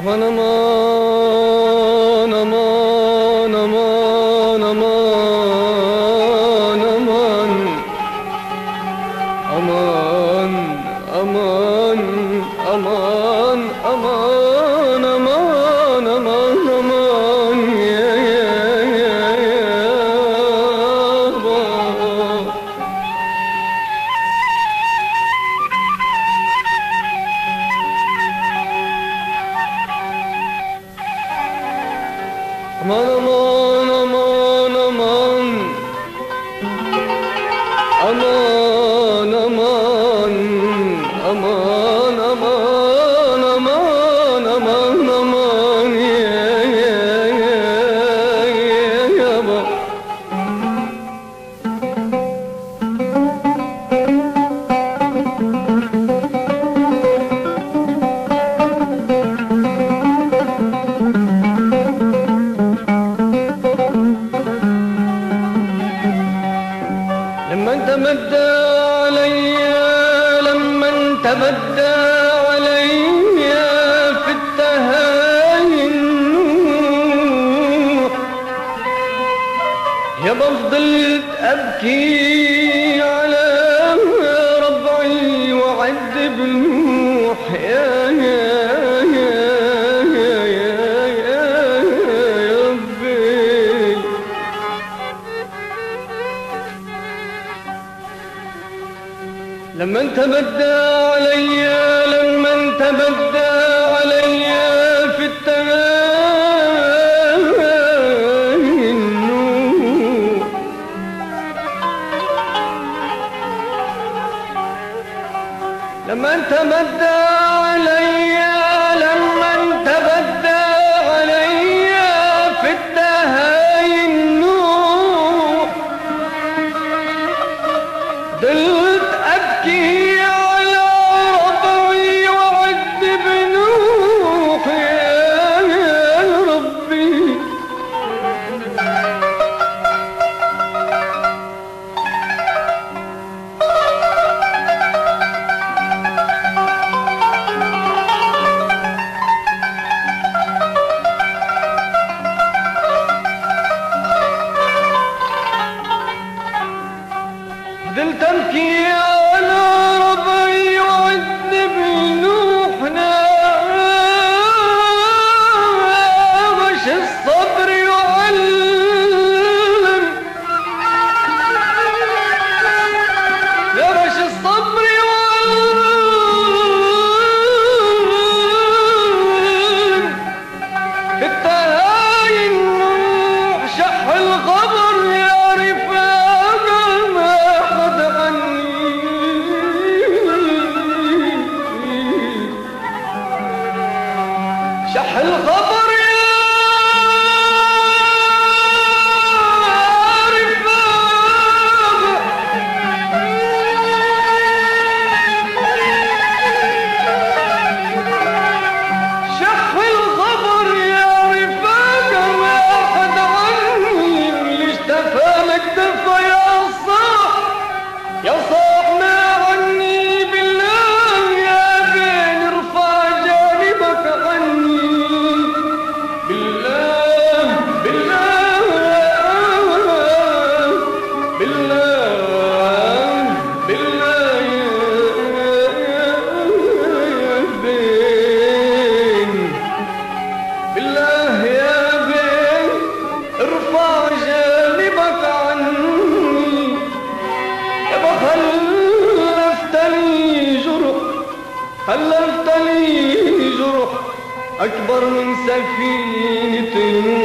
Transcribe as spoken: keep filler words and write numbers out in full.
أمان أمان أمان أمان أمان أمان أمان أمان أمان أمان أمان أمان يا يا يا يابا أمان أمان أمان أمان أمان أمان أمان أمان أمان أمان يا يا يا يا يابا لما انت مدى عليا لما انت مدى عليا في التهاين يا بفضلت ابكي على ربعي واعذب نوح يا يا يا يا يا يا ربي لما انت بدى عليا لما انت بدى عليا في التهاين لما انت بدى عليا لما انت بدى عليا في التهاين ضلت أبكي على ربعي وأعذب نوح يا ربي فضلت أبكي على ربعي وأعذب نوحنا مش الصبر يعلم يا مش الصبر يعلم في التهاين نوح شح الخبر يا رفاق ما حد عني شح الخبر يا رفاق شح الخبر يا رفاق ما حد عني اللي اشتفى مكتفى يا صاح يا صاح ما عني بالله يا بين ارفع جانبك عني بالله بالله بالله بالله يا بين بالله يا بين ارفع جانبك عني يابا خلفتني جرح خلفتني جرح أكبر من سفينة نوح